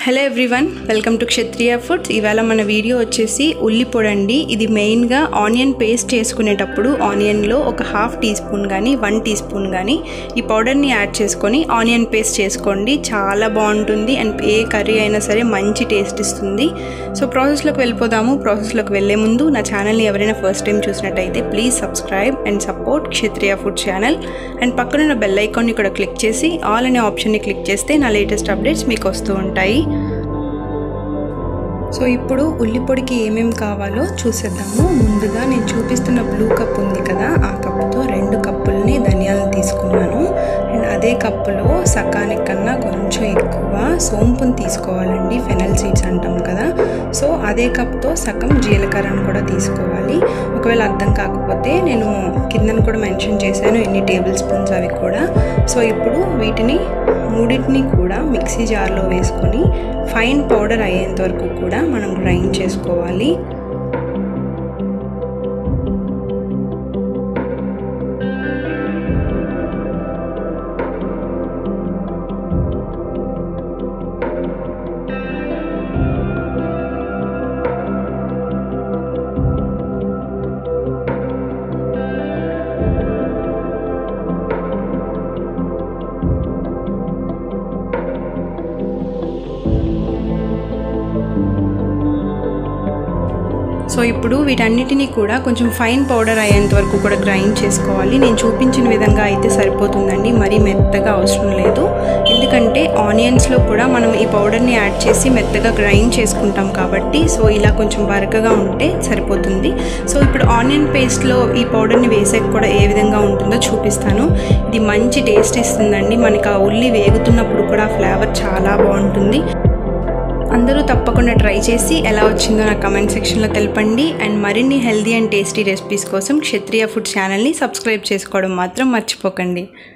Hello everyone, welcome to Kshatriya foods. ఇవాళ మన video వచ్చేసి ఉల్లి పొడి అండి. ఇది మెయిన్గా ఆనియన్ పేస్ట్ చేసుకునేటప్పుడు ఆనియన్లో ఒక హాఫ్ టీ స్పూన్ కానీ 1 టీ స్పూన్ కానీ ఈ పౌడర్ని యాడ్ చేసుకొని ఆనియన్ పేస్ట్ చేసుకోండి. చాలా బాగుంటుంది అండ్ ఏ కర్రీ అయినా సరే మంచి టేస్ట్ ఇస్తుంది. సో ప్రాసెస్లోకి వెళ్ళిపోదాము. ప్రాసెస్లోకి వెళ్ళే ముందు నా ఛానల్ని ఎవరైనా ఫస్ట్ టైం చూసినట్టయితే please subscribe and support Kshatriya food channel. And పక్కనున్న బెల్ ఐకాన్ని కూడా క్లిక్ చేసి ఆల్ అనే ఆప్షన్ని క్లిక్ చేస్తే నా లేటెస్ట్ అప్డేట్స్ మీకు వస్తూ ఉంటాయి. సో ఇప్పుడు ఉల్లి పొడికి ఏమేమి కావాలో చూసేద్దాము. ముందుగా నేను చూపిస్తున్న బ్లూ కప్ ఉంది కదా, ఆ కప్పుతో 2 కప్పుల్ని ధనియాలను తీసుకున్నాను. అండ్ అదే కప్పులో సకానికన్నా కొంచెం ఎక్కువ సోంపుని తీసుకోవాలండి. ఫెనల్ సీడ్స్ అంటాం కదా, సో అదే కప్తో సగం జీలకర్రను కూడా తీసుకోవాలి. ఒకవేళ అర్థం కాకపోతే నేను కిందను కూడా మెన్షన్ చేశాను ఎన్ని టేబుల్ స్పూన్స్ అవి కూడా. సో ఇప్పుడు వీటిని మూడింటిని కూడా మిక్సీ జార్లో వేసుకొని ఫైన్ పౌడర్ అయ్యేంత వరకు కూడా మనం గ్రైండ్ చేసుకోవాలి. సో ఇప్పుడు వీటన్నిటిని కూడా కొంచెం ఫైన్ పౌడర్ అయ్యేంత వరకు కూడా గ్రైండ్ చేసుకోవాలి. నేను చూపించిన విధంగా అయితే సరిపోతుందండి, మరీ మెత్తగా అవసరం లేదు. ఎందుకంటే ఆనియన్స్లో కూడా మనం ఈ పౌడర్ని యాడ్ చేసి మెత్తగా గ్రైండ్ చేసుకుంటాం కాబట్టి సో ఇలా కొంచెం బరకగా ఉంటే సరిపోతుంది. సో ఇప్పుడు ఆనియన్ పేస్ట్లో ఈ పౌడర్ని వేసాక కూడా ఏ విధంగా ఉంటుందో చూపిస్తాను. ఇది మంచి టేస్ట్ ఇస్తుందండి. మనకి ఆ ఉల్లి వేగుతున్నప్పుడు కూడా ఫ్లేవర్ చాలా బాగుంటుంది. అందరూ తప్పకుండా ట్రై చేసి ఎలా వచ్చిందో నా కమెంట్ సెక్షన్లో తెలపండి. అండ్ మరిన్ని హెల్దీ అండ్ టేస్టీ రెసిపీస్ కోసం క్షత్రియ ఫుడ్ ఛానల్ని సబ్స్క్రైబ్ చేసుకోవడం మాత్రం మర్చిపోకండి.